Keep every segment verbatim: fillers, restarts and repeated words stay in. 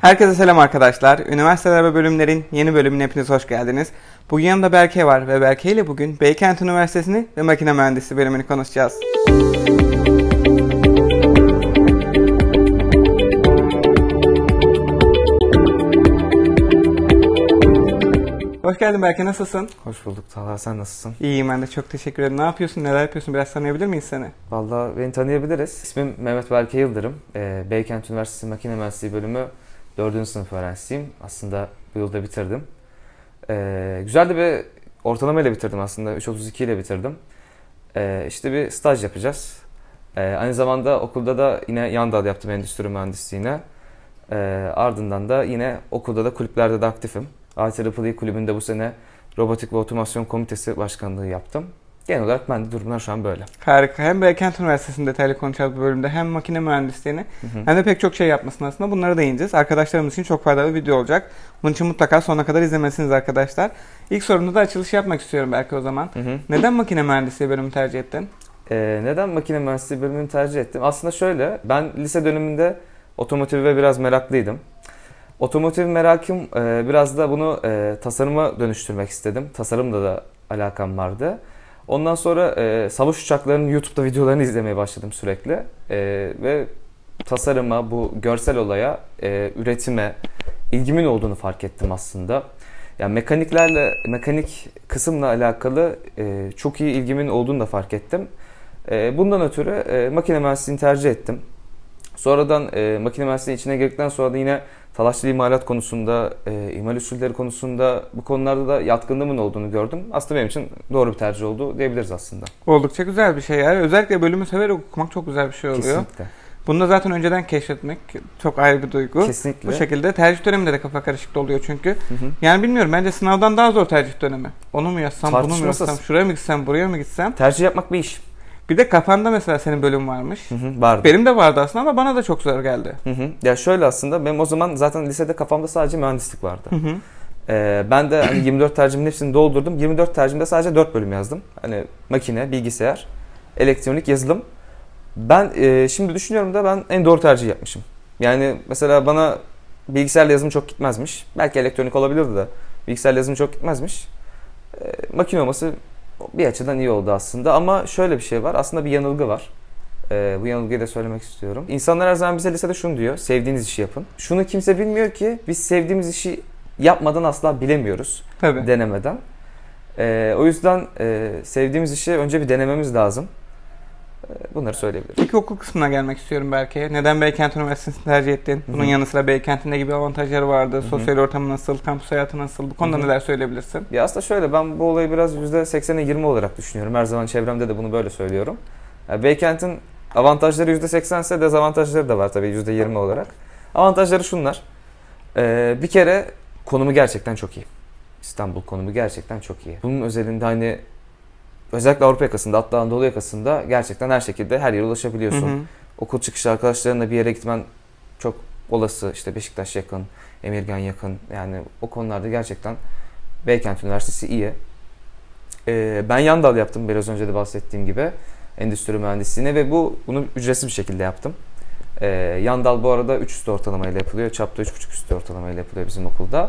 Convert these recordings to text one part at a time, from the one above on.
Herkese selam arkadaşlar. Üniversiteler ve bölümlerin yeni bölümüne hepiniz hoş geldiniz. Bugün yanımda Berke var ve Berke ile bugün Beykent Üniversitesi'ni ve Makine Mühendisliği bölümünü konuşacağız. Hoş geldin Berke, nasılsın? Hoş bulduk Talha, sen nasılsın? İyiyim ben de, çok teşekkür ederim. Ne yapıyorsun, neler yapıyorsun? Biraz tanıyabilir miyiz seni? Vallahi beni tanıyabiliriz. İsmim Mehmet Berke Yıldırım. Ee, Beykent Üniversitesi Makine Mühendisliği bölümü dördüncü sınıf öğrencisiyim. Aslında bu yılda bitirdim. Ee, güzel de bir ortalamayla bitirdim aslında. üç otuz iki ile bitirdim. Ee, işte bir staj yapacağız. Ee, aynı zamanda okulda da yine yan dal yaptım endüstri mühendisliğine. Ee, ardından da yine okulda da kulüplerde de aktifim. I E E E kulübünde bu sene Robotik ve Otomasyon Komitesi Başkanlığı yaptım. Genel olarak ben de durumlar şu an böyle. Harika. Hem Beykent Üniversitesi'nde detaylı konuşacağız bu bölümde, hem makine mühendisliğini hı hı. hem de pek çok şey yapmasın aslında. Bunları değineceğiz. Arkadaşlarımız için çok faydalı bir video olacak. Bunun için mutlaka sonuna kadar izlemesiniz arkadaşlar. İlk sorumda da açılış yapmak istiyorum belki o zaman. Hı hı. Neden makine mühendisliği bölümünü tercih ettin? Ee, neden makine mühendisliği bölümünü tercih ettim? Aslında şöyle, ben lise döneminde otomotive biraz meraklıydım. Otomotiv merakım e, biraz da bunu e, tasarıma dönüştürmek istedim. Tasarımla da alakam vardı. Ondan sonra e, savaş uçaklarının YouTube'da videolarını izlemeye başladım sürekli. E, ve tasarıma, bu görsel olaya, e, üretime ilgimin olduğunu fark ettim aslında. Yani mekaniklerle, mekanik kısımla alakalı e, çok iyi ilgimin olduğunu da fark ettim. E, bundan ötürü e, makine mühendisliğini tercih ettim. Sonradan e, makine mühendisliği içine girdikten sonra da yine talaşlı imalat konusunda, e, imal usulleri konusunda bu konularda da yatkınlığımın olduğunu gördüm. Aslında benim için doğru bir tercih oldu diyebiliriz aslında. Oldukça güzel bir şey yani. Özellikle bölümü severek okumak çok güzel bir şey oluyor. Kesinlikle. Bunu da zaten önceden keşfetmek çok ayrı bir duygu. Kesinlikle. Bu şekilde tercih döneminde de kafa karışıklığı oluyor çünkü. Hı hı. Yani bilmiyorum, bence sınavdan daha zor tercih dönemi. Onu mu yazsam, bunu mu yazsam, şuraya mı gitsem, buraya mı gitsem? Tercih yapmak bir iş. Bir de kafanda mesela senin bölüm varmış. Hı hı, vardı. Benim de vardı aslında ama bana da çok zor geldi. Hı hı. Ya şöyle, aslında benim o zaman zaten lisede kafamda sadece mühendislik vardı. Hı hı. Ee, ben de hani yirmi dört tercihimin hepsini doldurdum. yirmi dört tercihimde sadece dört bölüm yazdım. Hani makine, bilgisayar, elektronik, yazılım. Ben e, şimdi düşünüyorum da ben en doğru tercih yapmışım. Yani mesela bana bilgisayarla yazılım çok gitmezmiş. Belki elektronik olabilirdi de bilgisayarla yazılım çok gitmezmiş. E, makine olması bir açıdan iyi oldu aslında, ama şöyle bir şey var. Aslında bir yanılgı var. Ee, bu yanılgıyı da söylemek istiyorum. İnsanlar her zaman bize lisede şunu diyor: sevdiğiniz işi yapın. Şunu kimse bilmiyor ki biz sevdiğimiz işi yapmadan asla bilemiyoruz. Tabii. Denemeden. Ee, o yüzden e, sevdiğimiz işi önce bir denememiz lazım. Ee, bunları söyleyebilirim. Peki okul kısmına gelmek istiyorum belki. Neden Beykent Üniversitesi'ni tercih ettin? Bunun Hı-hı. yanı sıra Beykent'in ne gibi avantajları vardı? Hı-hı. Sosyal ortamı nasıl? Kampüs hayatı nasıl? Bu konuda Hı-hı. neler söyleyebilirsin? Ya aslında şöyle, ben bu olayı biraz yüzde seksene yirmi olarak düşünüyorum. Her zaman çevremde de bunu böyle söylüyorum. Yani Beykent'in avantajları yüzde seksen ise dezavantajları da var tabii yüzde yirmi olarak. Avantajları şunlar. Ee, bir kere konumu gerçekten çok iyi. İstanbul konumu gerçekten çok iyi. Bunun özelinde hani özellikle Avrupa yakasında, hatta Anadolu yakasında gerçekten her şekilde her yere ulaşabiliyorsun. Hı hı. Okul çıkışı arkadaşlarınla bir yere gitmen çok olası. İşte Beşiktaş yakın, Emirgan yakın. Yani o konularda gerçekten Beykent Üniversitesi iyi. Ee, ben yan dal yaptım biraz önce de bahsettiğim gibi. Endüstri mühendisliğine ve bu bunu ücretsiz bir şekilde yaptım. Ee, yan dal bu arada üç üstü ortalamayla yapılıyor. Çapta üç buçuk üstü ortalamayla yapılıyor bizim okulda.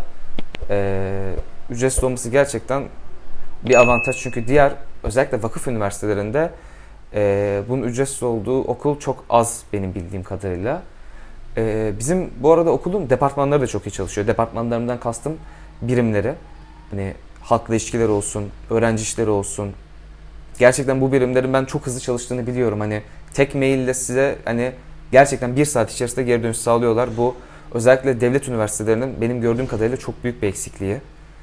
Ee, ücretsiz olması gerçekten bir avantaj, çünkü diğer özellikle vakıf üniversitelerinde e, bunun ücretsiz olduğu okul çok az benim bildiğim kadarıyla. E, bizim bu arada okulun departmanları da çok iyi çalışıyor. Departmanlarımdan kastım birimleri. Hani halkla ilişkiler olsun, öğrenci işleri olsun. Gerçekten bu birimlerin ben çok hızlı çalıştığını biliyorum. Hani tek maille size hani gerçekten bir saat içerisinde geri dönüş sağlıyorlar. Bu özellikle devlet üniversitelerinin benim gördüğüm kadarıyla çok büyük bir eksikliği.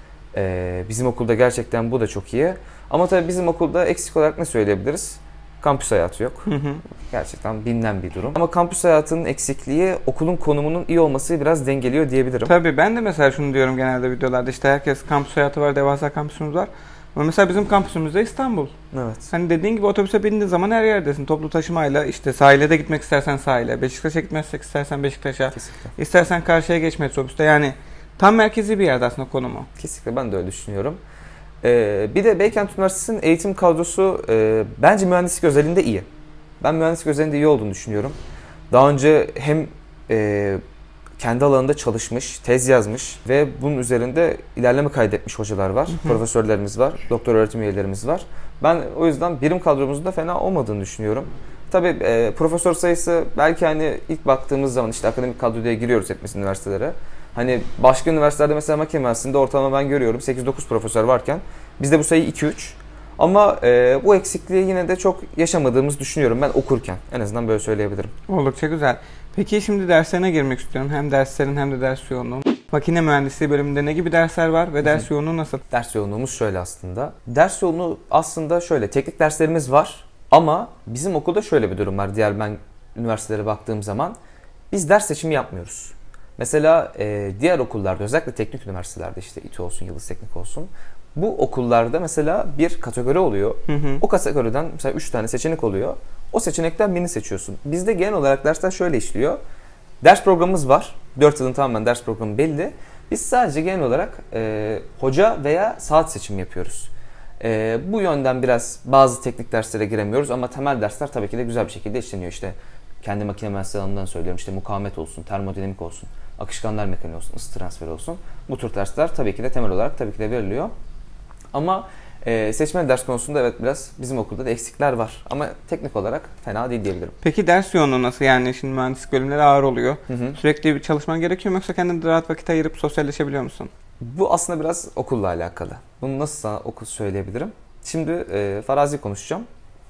Ee, bizim okulda gerçekten bu da çok iyi. Ama tabii bizim okulda eksik olarak ne söyleyebiliriz? Kampüs hayatı yok. Hı hı. Gerçekten bilinen bir durum. Ama kampüs hayatının eksikliği okulun konumunun iyi olması biraz dengeliyor diyebilirim. Tabii ben de mesela şunu diyorum genelde videolarda, işte herkes kampüs hayatı var, devasa kampüsümüz var. Ama mesela bizim kampüsümüz de İstanbul. Evet. Hani dediğin gibi otobüse bindiğin zaman her yerdesin. Toplu taşımayla, işte sahile de gitmek istersen sahile, Beşiktaş'a gitmek istersen Beşiktaş'a, Kesinlikle. istersen karşıya geç metrobüste. Yani tam merkezi bir yerde aslında konumu. Kesinlikle ben de öyle düşünüyorum. Ee, bir de Beykent Üniversitesi'nin eğitim kadrosu e, bence mühendislik özelinde iyi. Ben mühendislik özelinde iyi olduğunu düşünüyorum. Daha önce hem e, kendi alanında çalışmış, tez yazmış ve bunun üzerinde ilerleme kaydetmiş hocalar var, Hı hı. profesörlerimiz var, doktor öğretim üyelerimiz var. Ben o yüzden birim kadromuzun da fena olmadığını düşünüyorum. Tabii e, profesör sayısı belki hani ilk baktığımız zaman işte akademik kadro diye giriyoruz hepimiz üniversitelere. Hani başka üniversitelerde mesela makine mühendisliğinde ortalama ben görüyorum sekiz dokuz profesör varken bizde bu sayı iki üç. Ama e, bu eksikliği yine de çok yaşamadığımızı düşünüyorum ben okurken. En azından böyle söyleyebilirim. Oldukça güzel. Peki şimdi derslerine girmek istiyorum. Hem derslerin hem de ders yoğunluğu. Makine mühendisliği bölümünde ne gibi dersler var ve ders yoğunluğu nasıl? Ders yoğunluğumuz şöyle aslında. Ders yoğunluğu aslında şöyle. Teknik derslerimiz var ama bizim okulda şöyle bir durum var. Diğer ben üniversitelere baktığım zaman biz ders seçimi yapmıyoruz. Mesela e, diğer okullarda özellikle teknik üniversitelerde işte İTÜ olsun, Yıldız Teknik olsun. Bu okullarda mesela bir kategori oluyor. Hı hı. O kategoriden mesela üç tane seçenek oluyor. O seçenekten birini seçiyorsun. Bizde genel olarak dersler şöyle işliyor. Ders programımız var. dört yılın tamamen ders programı belli. Biz sadece genel olarak e, hoca veya saat seçimi yapıyoruz. E, bu yönden biraz bazı teknik derslere giremiyoruz ama temel dersler tabii ki de güzel bir şekilde işleniyor. İşte kendi makine mühendisliği alanından söylüyorum. İşte mukavemet olsun, termodinamik olsun, akışkanlar mekaniği olsun, ısı transferi olsun. Bu tür dersler tabii ki de temel olarak tabii ki de veriliyor. Ama e, seçmeli ders konusunda evet biraz bizim okulda da eksikler var. Ama teknik olarak fena değil diyebilirim. Peki ders yoğunluğu nasıl? Yani şimdi mühendislik bölümleri ağır oluyor. Hı hı. Sürekli bir çalışman gerekiyor mu yoksa kendine rahat vakit ayırıp sosyalleşebiliyor musun? Bu aslında biraz okulla alakalı. Bunu nasıl sana okul söyleyebilirim? Şimdi e, farazi konuşacağım.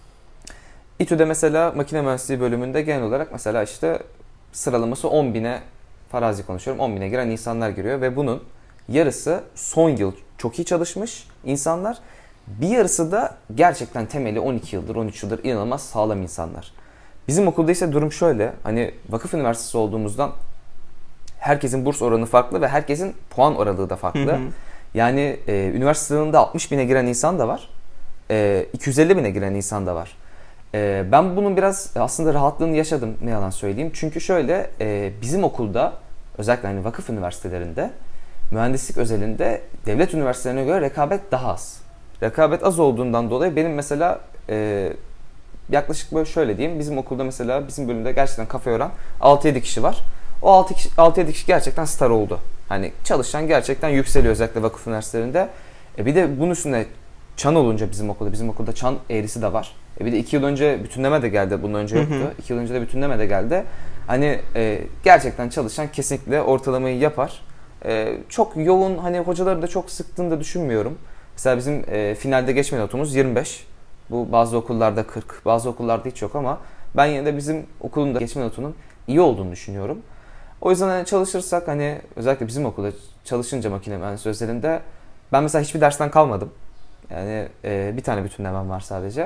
İTÜ'de mesela makine mühendisliği bölümünde genel olarak mesela işte sıralaması on bine farazi konuşuyorum. on bine giren insanlar giriyor ve bunun yarısı son yıl çok iyi çalışmış insanlar. Bir yarısı da gerçekten temeli on iki yıldır, on üç yıldır inanılmaz sağlam insanlar. Bizim okulda ise durum şöyle. Hani vakıf üniversitesi olduğumuzdan herkesin burs oranı farklı ve herkesin puan oranı da farklı. Hı hı. Yani e, üniversite yılında altmış bine giren insan da var. E, iki yüz elli bine giren insan da var. E, ben bunun biraz aslında rahatlığını yaşadım ne yalan söyleyeyim. Çünkü şöyle e, bizim okulda özellikle hani vakıf üniversitelerinde mühendislik özelinde devlet üniversitelerine göre rekabet daha az. Rekabet az olduğundan dolayı benim mesela e, yaklaşık böyle şöyle diyeyim. Bizim okulda mesela bizim bölümde gerçekten kafa yoran altı yedi kişi var. O altı yedi kişi gerçekten star oldu. Hani çalışan gerçekten yükseliyor özellikle vakıf üniversitelerinde. E bir de bunun üstüne çan olunca bizim okulda, bizim okulda çan eğrisi de var. E bir de iki yıl önce bütünleme de geldi. Bunun önce yoktu. Hı hı. iki yıl önce de bütünleme de geldi. Hani e, gerçekten çalışan kesinlikle ortalamayı yapar. E, çok yoğun hani hocaları da çok sıktığını da düşünmüyorum. Mesela bizim e, finalde geçme notumuz yirmi beş. Bu bazı okullarda kırk, bazı okullarda hiç yok ama ben yine de bizim okulun da geçme notunun iyi olduğunu düşünüyorum. O yüzden hani çalışırsak hani özellikle bizim okulda çalışınca makine mühendisliği özelinde ben mesela hiçbir dersten kalmadım. Yani e, bir tane bütünlemem var sadece.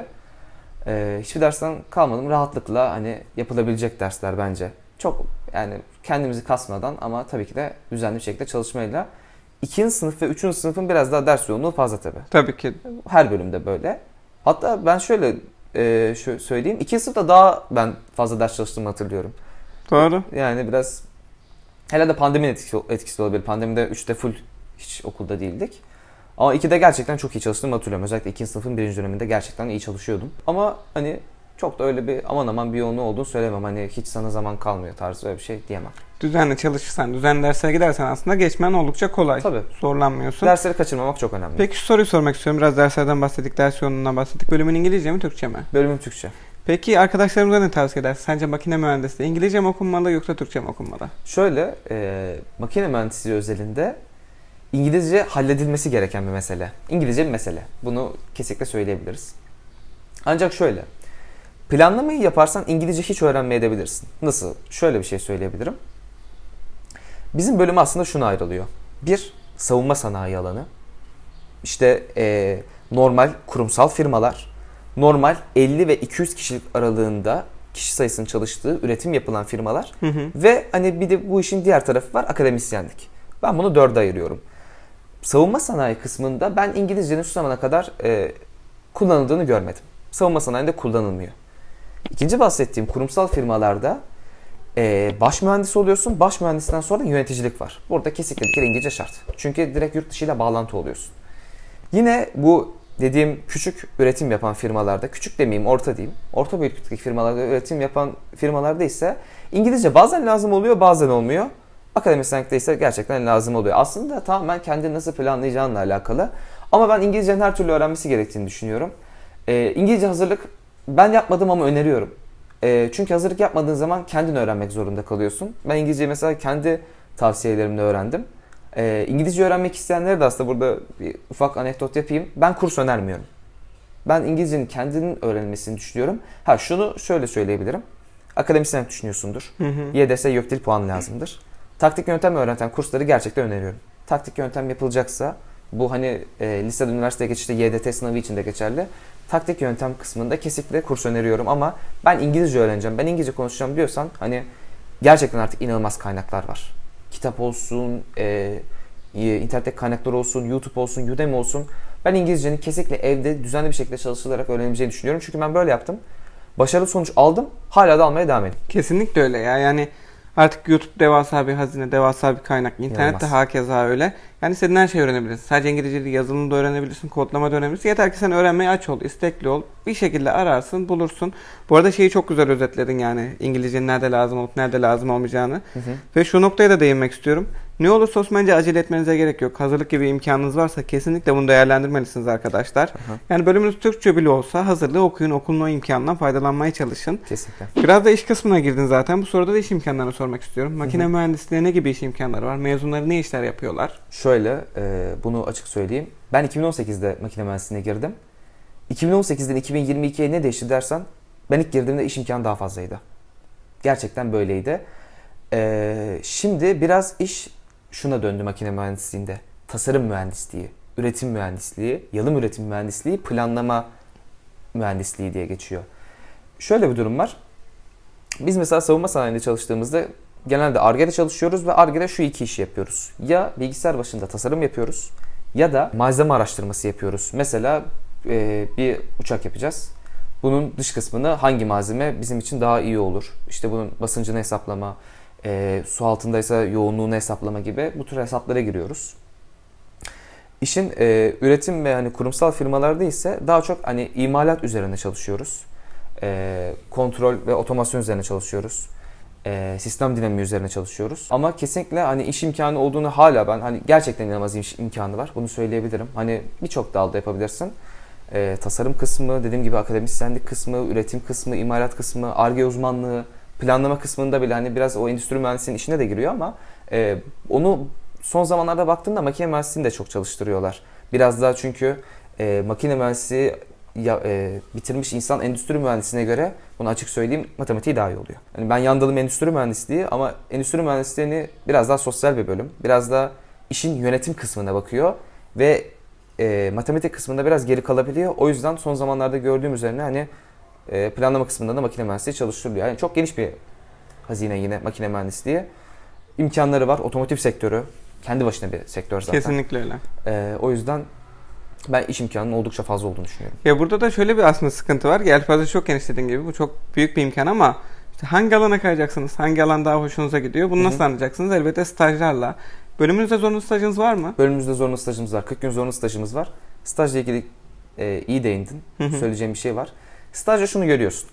E, hiçbir dersten kalmadım. Rahatlıkla hani yapılabilecek dersler bence. Çok yani kendimizi kasmadan ama tabii ki de düzenli bir şekilde çalışmayla. İkinci sınıf ve üçüncü sınıfın biraz daha ders yoğunluğu fazla tabii. Tabii ki. Her bölümde böyle. Hatta ben şöyle e, şöyle söyleyeyim. İkinci sınıfta daha ben fazla ders çalıştığımı hatırlıyorum. Doğru. Yani biraz herhalde pandeminin etkisi, etkisi olabilir. Pandemide üçte full hiç okulda değildik. Ama ikide gerçekten çok iyi çalıştığımı hatırlıyorum. Özellikle ikinci sınıfın birinci döneminde gerçekten iyi çalışıyordum. Ama hani çok da öyle bir aman aman bir yoğunluğu olduğunu söylemem. Hani hiç sana zaman kalmıyor tarzı öyle bir şey diyemem. Düzenli çalışırsan, düzenli derslere gidersen aslında geçmen oldukça kolay. Tabii. Zorlanmıyorsun. Dersleri kaçırmamak çok önemli. Peki şu soruyu sormak istiyorum. Biraz derslerden bahsettik, ders yoğunluğundan bahsettik. Bölümün İngilizce mi, Türkçe mi? Bölümüm Türkçe. Peki arkadaşlarımıza ne tavsiye edersin? Sence makine mühendisliği İngilizce mi okunmalı yoksa Türkçe mi okunmalı? Şöyle, e, makine mühendisliği özelinde İngilizce halledilmesi gereken bir mesele. İngilizce bir mesele. Bunu kesinlikle söyleyebiliriz. Ancak şöyle, planlamayı yaparsan İngilizce hiç öğrenmeyebilirsin. Nasıl? Şöyle bir şey söyleyebilirim. Bizim bölüm aslında şuna ayrılıyor. Bir, savunma sanayi alanı. İşte e, normal kurumsal firmalar, normal elli ve iki yüz kişilik aralığında kişi sayısının çalıştığı, üretim yapılan firmalar hı hı. Ve hani bir de bu işin diğer tarafı var, akademisyenlik. Ben bunu dörde ayırıyorum. Savunma sanayi kısmında ben İngilizcenin şu zamana kadar e, kullanıldığını görmedim. Savunma sanayinde kullanılmıyor. İkinci bahsettiğim kurumsal firmalarda e, baş mühendis oluyorsun. Baş mühendisten sonra yöneticilik var. Burada kesinlikle bir kere İngilizce şart. Çünkü direkt yurt dışıyla bağlantı oluyorsun. Yine bu dediğim küçük üretim yapan firmalarda, küçük demeyeyim orta diyeyim, orta büyüklükteki firmalarda üretim yapan firmalarda ise İngilizce bazen lazım oluyor bazen olmuyor. Akademisyenlikte ise gerçekten lazım oluyor. Aslında tamamen kendini nasıl planlayacağınla alakalı. Ama ben İngilizcenin her türlü öğrenmesi gerektiğini düşünüyorum. Ee, İngilizce hazırlık ben yapmadım ama öneriyorum. Ee, çünkü hazırlık yapmadığın zaman kendin öğrenmek zorunda kalıyorsun. Ben İngilizceyi mesela kendi tavsiyelerimle öğrendim. Ee, İngilizce öğrenmek isteyenlere de aslında burada bir ufak anekdot yapayım. Ben kurs önermiyorum. Ben İngilizcenin kendinin öğrenilmesini düşünüyorum. Ha şunu şöyle söyleyebilirim. Akademisyenlik düşünüyorsundur. Hı hı. Y D S YÖK Dil puanı lazımdır. Taktik yöntem öğreten kursları gerçekten öneriyorum. Taktik yöntem yapılacaksa bu hani e, lisede üniversiteye geçişte Y D T sınavı için de geçerli. Taktik yöntem kısmında kesinlikle kurs öneriyorum ama ben İngilizce öğreneceğim, ben İngilizce konuşacağım diyorsan hani gerçekten artık inanılmaz kaynaklar var. Kitap olsun, e, internet kaynakları olsun, YouTube olsun, Udemy olsun. Ben İngilizcenin kesinlikle evde düzenli bir şekilde çalışılarak öğrenebileceğini düşünüyorum. Çünkü ben böyle yaptım. Başarılı sonuç aldım. Hala da almaya devam ediyorum. Kesinlikle öyle ya. Yani artık YouTube devasa bir hazine, devasa bir kaynak. İnternet de hakeza öyle. Yani istediğin her şeyi öğrenebilirsin. Sadece İngilizce değil, yazılımı da öğrenebilirsin, kodlama da öğrenebilirsin. Yeter ki sen öğrenmeye aç ol, istekli ol. Bir şekilde ararsın, bulursun. Bu arada şeyi çok güzel özetledin yani. İngilizcenin nerede lazım olup nerede lazım olmayacağını. Hı hı. Ve şu noktaya da değinmek istiyorum. Ne olursa olsun bence acele etmenize gerek yok. Hazırlık gibi imkanınız varsa kesinlikle bunu değerlendirmelisiniz arkadaşlar. Hı hı. Yani bölümünüz Türkçe bile olsa hazırlığı okuyun, okulun o imkanından faydalanmaya çalışın. Kesinlikle. Biraz da iş kısmına girdin zaten. Bu soruda da iş imkanlarını sormak istiyorum. Makine hı hı. mühendisliğine ne gibi iş imkanları var? Mezunları ne işler yapıyorlar? Şöyle, e, bunu açık söyleyeyim. Ben iki bin on sekizde makine mühendisliğine girdim. iki bin on sekizden iki bin yirmi ikiye ne değişti dersen, ben ilk girdiğimde iş imkanı daha fazlaydı. Gerçekten böyleydi. E, şimdi biraz iş şuna döndü makine mühendisliğinde. Tasarım mühendisliği, üretim mühendisliği, yalım üretim mühendisliği, planlama mühendisliği diye geçiyor. Şöyle bir durum var. Biz mesela savunma sanayinde çalıştığımızda genelde Ar-Ge'de çalışıyoruz ve Ar-Ge'de şu iki işi yapıyoruz. Ya bilgisayar başında tasarım yapıyoruz ya da malzeme araştırması yapıyoruz. Mesela e, bir uçak yapacağız. Bunun dış kısmını hangi malzeme bizim için daha iyi olur? İşte bunun basıncını hesaplama, e, su altındaysa yoğunluğunu hesaplama gibi bu tür hesaplara giriyoruz. İşin e, üretim ve hani kurumsal firmalarda ise daha çok hani imalat üzerine çalışıyoruz. E, kontrol ve otomasyon üzerine çalışıyoruz. E, sistem dinamiği üzerine çalışıyoruz. Ama kesinlikle hani iş imkanı olduğunu hala ben hani gerçekten inanılmaz iş imkanı var. Bunu söyleyebilirim. Hani birçok dalda yapabilirsin. E, tasarım kısmı, dediğim gibi akademisyenlik kısmı, üretim kısmı, imalat kısmı, Ar-Ge uzmanlığı, planlama kısmında bile hani biraz o endüstri mühendisliğinin işine de giriyor ama e, onu son zamanlarda baktığımda makine mühendisliğini de çok çalıştırıyorlar. Biraz daha çünkü e, makine mühendisliği ya, e, bitirmiş insan endüstri mühendisliğine göre, bunu açık söyleyeyim, matematiği daha iyi oluyor. Yani ben yan dalım endüstri mühendisliği ama endüstri mühendisliğini biraz daha sosyal bir bölüm. Biraz daha işin yönetim kısmına bakıyor ve e, matematik kısmında biraz geri kalabiliyor. O yüzden son zamanlarda gördüğüm üzerine hani e, planlama kısmında da makine mühendisliği çalıştırılıyor. Yani çok geniş bir hazine yine makine mühendisliği. İmkanları var. Otomotiv sektörü kendi başına bir sektör zaten. Kesinlikle öyle. E, o yüzden ben iş imkanının oldukça fazla olduğunu düşünüyorum. Ya burada da şöyle bir aslında sıkıntı var. Yelpaze çok geniş dediğin gibi. Bu çok büyük bir imkan ama işte hangi alana kayacaksınız? Hangi alan daha hoşunuza gidiyor? Bunu nasıl anlayacaksınız? Elbette stajlarla. Bölümünüzde zorunlu stajınız var mı? Bölümümüzde zorunlu stajımız var. kırk gün zorunlu stajımız var. Stajla ilgili e, iyi değindin. Hı hı. Söyleyeceğim bir şey var. Stajda şunu görüyorsun.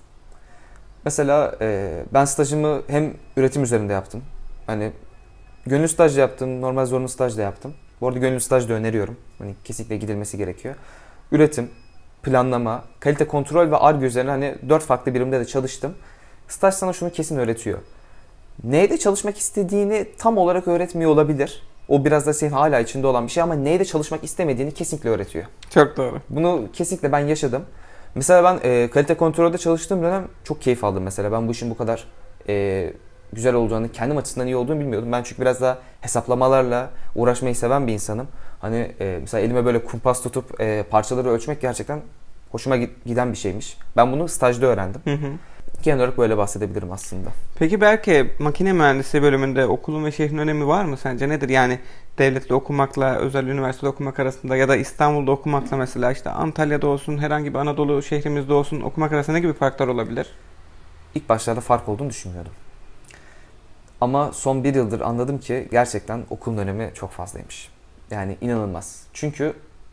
Mesela e, ben stajımı hem üretim üzerinde yaptım. Hani gönüllü staj yaptım, normal zorunlu staj da yaptım. Bu arada gönüllü staj da öneriyorum. Hani kesinlikle gidilmesi gerekiyor. Üretim, planlama, kalite kontrol ve Ar-Ge üzerine hani dört farklı birimde de çalıştım. Staj sana şunu kesin öğretiyor. Neyde çalışmak istediğini tam olarak öğretmiyor olabilir. O biraz da senin hala içinde olan bir şey ama neyde çalışmak istemediğini kesinlikle öğretiyor. Çok doğru. Bunu kesinlikle ben yaşadım. Mesela ben e, kalite kontrolde çalıştığım dönem çok keyif aldım mesela. Ben bu işin bu kadar e, güzel olacağını, kendim açısından iyi olduğunu bilmiyordum. Ben çünkü biraz daha hesaplamalarla uğraşmayı seven bir insanım. Hani e, mesela elime böyle kumpas tutup e, parçaları ölçmek gerçekten hoşuma giden bir şeymiş. Ben bunu stajda öğrendim. Hı hı. Genel olarak böyle bahsedebilirim aslında. Peki belki makine mühendisliği bölümünde okulun ve şehrin önemi var mı sence? Nedir? Yani devletle okumakla özel üniversitede okumak arasında ya da İstanbul'da okumakla mesela işte Antalya'da olsun, herhangi bir Anadolu şehrimizde olsun okumak arasında ne gibi farklar olabilir? İlk başlarda fark olduğunu düşünmüyordum. Ama son bir yıldır anladım ki gerçekten okulun önemi çok fazlaymış. Yani inanılmaz. Çünkü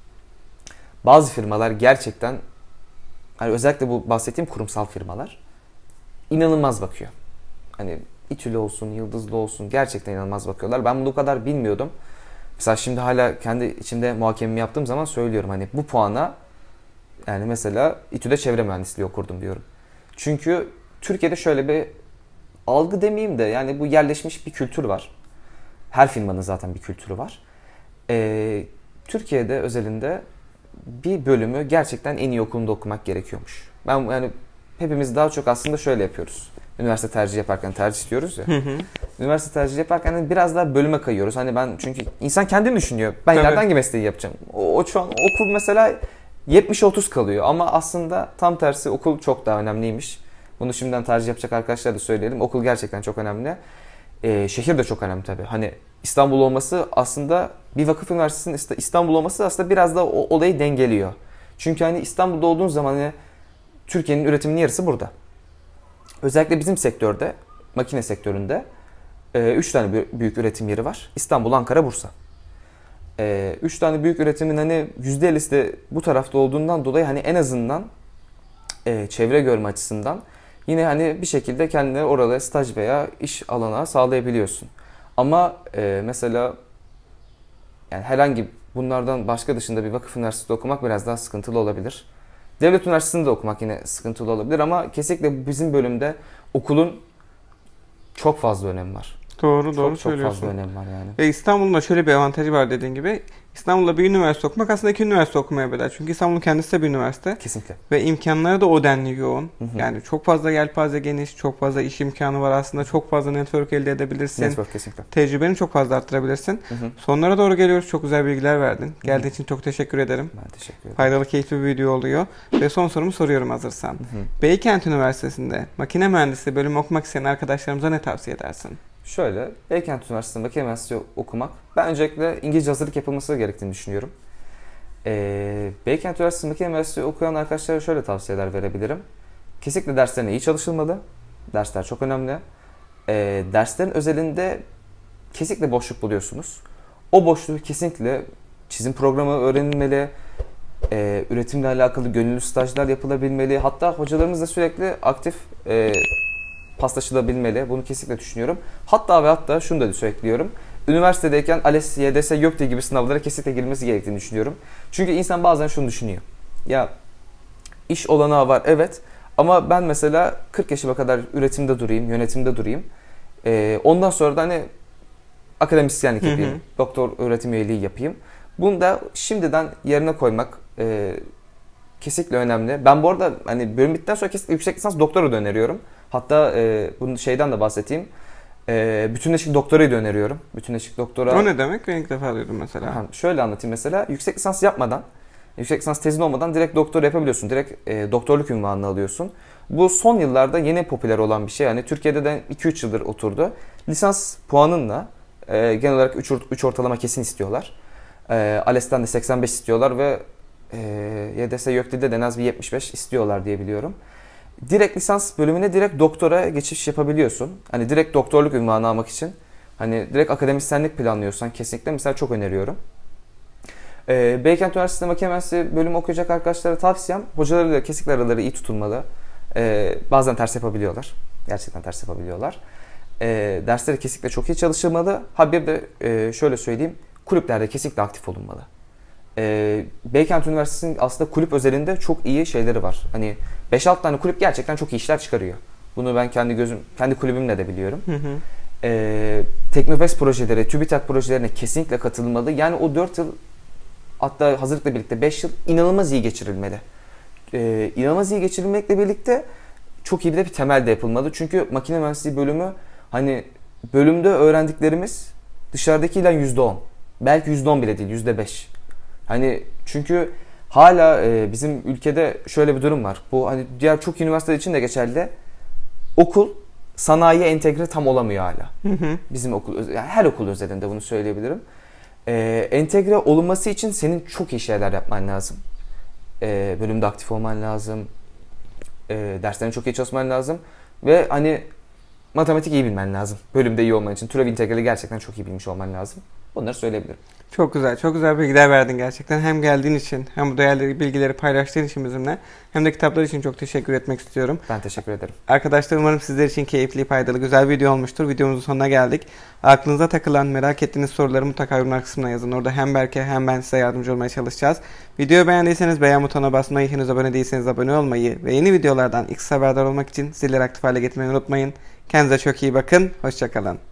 bazı firmalar gerçekten, hani özellikle bu bahsettiğim kurumsal firmalar inanılmaz bakıyor. Hani İTÜ'lü olsun, Yıldızlı olsun gerçekten inanılmaz bakıyorlar. Ben bunu o kadar bilmiyordum. Mesela şimdi hala kendi içimde muhakememi yaptığım zaman söylüyorum hani bu puana yani mesela İTÜ'de çevre mühendisliği okurdum diyorum. Çünkü Türkiye'de şöyle bir algı demeyeyim de yani bu yerleşmiş bir kültür var. Her firmanın zaten bir kültürü var. Ee, Türkiye'de özelinde bir bölümü gerçekten en iyi okulunda okumak gerekiyormuş. Ben yani hepimiz daha çok aslında şöyle yapıyoruz. Üniversite tercih yaparken tercih diyoruz ya. Hı hı. Üniversite tercih yaparken biraz daha bölüme kayıyoruz. Hani ben çünkü insan kendini düşünüyor. Ben Tabii. ileride hangi mesleği yapacağım? O, o şu an okul mesela yetmiş otuz kalıyor ama aslında tam tersi okul çok daha önemliymiş. Bunu şimdiden tercih yapacak arkadaşlara da söyleyelim. Okul gerçekten çok önemli. Ee, şehir de çok önemli tabii. Hani İstanbul olması aslında bir vakıf üniversitesinin İstanbul olması aslında biraz da o olayı dengeliyor. Çünkü hani İstanbul'da olduğun zaman hani Türkiye'nin üretiminin yarısı burada. Özellikle bizim sektörde, makine sektöründe üç tane büyük üretim yeri var. İstanbul, Ankara, Bursa. üç tane büyük üretimin hani yüzde ellisi de bu tarafta olduğundan dolayı hani en azından e, çevre görme açısından yine hani bir şekilde kendine orada staj veya iş alana sağlayabiliyorsun. Ama e, mesela yani herhangi bunlardan başka dışında bir vakıf üniversitesi okumak biraz daha sıkıntılı olabilir. Devlet üniversitesinde de okumak yine sıkıntılı olabilir ama kesinlikle bizim bölümde okulun çok fazla önemi var. Doğru çok, doğru çok söylüyorsun. Çok fazla önem var yani. Ve İstanbul'un da şöyle bir avantajı var dediğin gibi. İstanbul'da bir üniversite okumak aslında iki üniversite okumaya bedel. Çünkü İstanbul'un kendisi de bir üniversite. Kesinlikle. Ve imkanları da o denli yoğun. Hı hı. Yani çok fazla yelpaze geniş, çok fazla iş imkanı var aslında. Çok fazla network elde edebilirsin. Network kesinlikle. Tecrübeni çok fazla arttırabilirsin. Hı hı. Sonlara doğru geliyoruz. Çok güzel bilgiler verdin. Geldiğin için çok teşekkür ederim. Ben teşekkür ederim. Faydalı, keyifli bir video oluyor. Ve son sorumu soruyorum hazırsan. Hı hı. Beykent Üniversitesi'nde makine mühendisliği bölümü okumak isteyen arkadaşlarımıza ne tavsiye edersin? Şöyle, Beykent Üniversitesi'nde makine mühendisliği okumak, ben öncelikle İngilizce hazırlık yapılması gerektiğini düşünüyorum. Ee, Beykent Üniversitesi makine mühendisliği okuyan arkadaşlara şöyle tavsiyeler verebilirim. Kesinlikle derslerine iyi çalışılmalı. Dersler çok önemli. Ee, derslerin özelinde kesinlikle boşluk buluyorsunuz. O boşluğu kesinlikle çizim programı öğrenilmeli. Ee, üretimle alakalı gönüllü stajlar yapılabilmeli. Hatta hocalarımız da sürekli aktif e, paslaşılabilmeli. Bunu kesinlikle düşünüyorum. Hatta ve hatta şunu da söylüyorum. Üniversitedeyken ALES, Y D S, YÖKDİ gibi sınavlara kesinlikle girmesi gerektiğini düşünüyorum. Çünkü insan bazen şunu düşünüyor. Ya iş olanağı var evet ama ben mesela kırk yaşıma kadar üretimde durayım, yönetimde durayım. Ee, ondan sonra da hani akademisyenlik yapayım, hı hı. doktor öğretim üyeliği yapayım. Bunu da şimdiden yerine koymak e, kesinlikle önemli. Ben bu arada hani bölüm bittikten sonra kesinlikle yüksek lisans doktora da öneriyorum. Hatta e, bunu şeyden de bahsedeyim. E, bütünleşik doktorayı da öneriyorum. Bütünleşik doktora... O ne demek? Ben ilk defa duydum mesela. Ha, şöyle anlatayım mesela. Yüksek lisans yapmadan, yüksek lisans tezin olmadan direkt doktora yapabiliyorsun. Direkt e, doktorluk unvanını alıyorsun. Bu son yıllarda yeni popüler olan bir şey. Yani Türkiye'de de iki üç yıldır oturdu. Lisans puanınla e, genel olarak üç ortalama kesin istiyorlar. E, ALES'ten de seksen beş istiyorlar ve e, Y D S, YÖKDİ'de de en az bir yetmiş beş istiyorlar diye biliyorum. Direkt lisans bölümüne direkt doktora geçiş yapabiliyorsun. Hani direkt doktorluk unvanı almak için. Hani direkt akademisyenlik planlıyorsan kesinlikle mesela çok öneriyorum. Ee, Beykent Üniversitesi'nde makine mühendisliği bölümü okuyacak arkadaşlara tavsiyem hocalarıyla kesinlikle araları iyi tutulmalı. Ee, bazen ters yapabiliyorlar. Gerçekten ters yapabiliyorlar. Ee, dersleri kesinlikle çok iyi çalışılmalı. Ha bir de e, şöyle söyleyeyim. Kulüplerde kesinlikle aktif olunmalı. Ee, Beykent Üniversitesi'nin aslında kulüp özelinde çok iyi şeyleri var. Hani beş altı tane kulüp gerçekten çok iyi işler çıkarıyor. Bunu ben kendi gözüm, kendi kulübümle de biliyorum. Hı hı. Ee, Teknofest projeleri, TÜBİTAK projelerine kesinlikle katılmalı. Yani o dört yıl hatta hazırlıkla birlikte beş yıl inanılmaz iyi geçirilmeli. Ee, inanılmaz iyi geçirilmekle birlikte çok iyi bir de bir temel de yapılmalı. Çünkü makine mühendisliği bölümü hani bölümde öğrendiklerimiz dışarıdakiyle yüzde on. Belki yüzde on bile değil, yüzde beş. Hani çünkü hala e, bizim ülkede şöyle bir durum var. Bu hani diğer çok üniversiteler için de geçerli. Okul sanayiye entegre tam olamıyor hala. Hı hı. Bizim okul, yani her okul özelinde bunu söyleyebilirim. E, entegre olunması için senin çok iyi şeyler yapman lazım. E, bölümde aktif olman lazım. E, derslerine çok iyi çalışman lazım. Ve hani matematik iyi bilmen lazım. Bölümde iyi olman için. Türev integrali gerçekten çok iyi bilmiş olman lazım. Bunları söyleyebilirim. Çok güzel, çok güzel bilgiler verdin gerçekten. Hem geldiğin için, hem bu değerli bilgileri paylaştığın için bizimle, hem de kitaplar için çok teşekkür etmek istiyorum. Ben teşekkür ederim. Arkadaşlar umarım sizler için keyifli, faydalı, güzel bir video olmuştur. Videomuzun sonuna geldik. Aklınıza takılan, merak ettiğiniz soruları mutlaka yorumlar kısmına yazın. Orada hem Berke hem ben size yardımcı olmaya çalışacağız. Videoyu beğendiyseniz beğen butonuna basmayı, henüz abone değilseniz abone olmayı ve yeni videolardan ilk haberdar olmak için zilleri aktif hale getirmeyi unutmayın. Kendinize çok iyi bakın. Hoşça kalın.